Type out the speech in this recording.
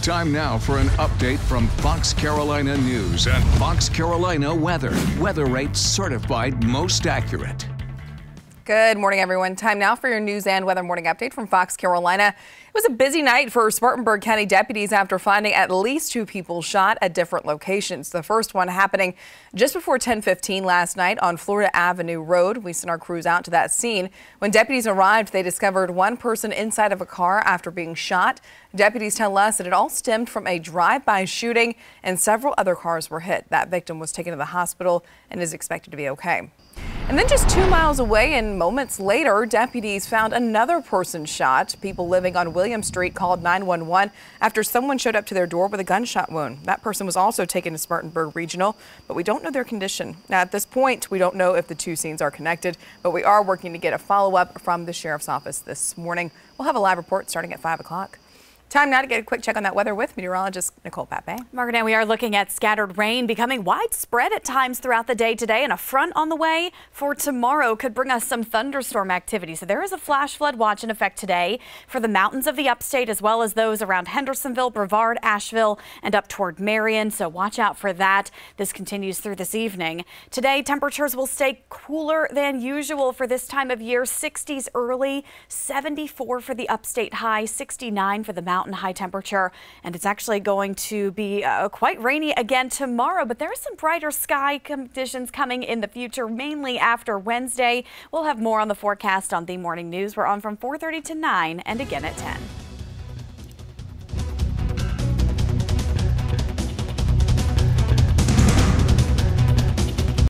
Time now for an update from Fox Carolina News and Fox Carolina Weather. Weather rates certified most accurate. Good morning, everyone. Time now for your news and weather morning update from Fox Carolina. It was a busy night for Spartanburg County deputies after finding at least 2 people shot at different locations. The first one happening just before 10:15 last night on Florida Avenue Road. We sent our crews out to that scene. When deputies arrived, they discovered one person inside of a car after being shot. Deputies tell us that it all stemmed from a drive-by shooting and several other cars were hit. That victim was taken to the hospital and is expected to be okay. And then just 2 miles away and moments later, deputies found another person shot. People living on William Street called 911 after someone showed up to their door with a gunshot wound. That person was also taken to Spartanburg Regional, but we don't know their condition. Now, at this point, we don't know if the two scenes are connected, but we are working to get a follow-up from the sheriff's office this morning. We'll have a live report starting at 5 o'clock. Time now to get a quick check on that weather with meteorologist Nicole Pape. Margaret, we are looking at scattered rain becoming widespread at times throughout the day today, and a front on the way for tomorrow could bring us some thunderstorm activity. So there is a flash flood watch in effect today for the mountains of the upstate as well as those around Hendersonville, Brevard, Asheville, and up toward Marion. So watch out for that. This continues through this evening. Today, temperatures will stay cooler than usual for this time of year. 60s early, 74 for the upstate high, 69 for the mountain high temperature, and it's actually going to be quite rainy again tomorrow, but there are some brighter sky conditions coming in the future, mainly after Wednesday. We'll have more on the forecast on The Morning News. We're on from 4:30 to 9 and again at 10.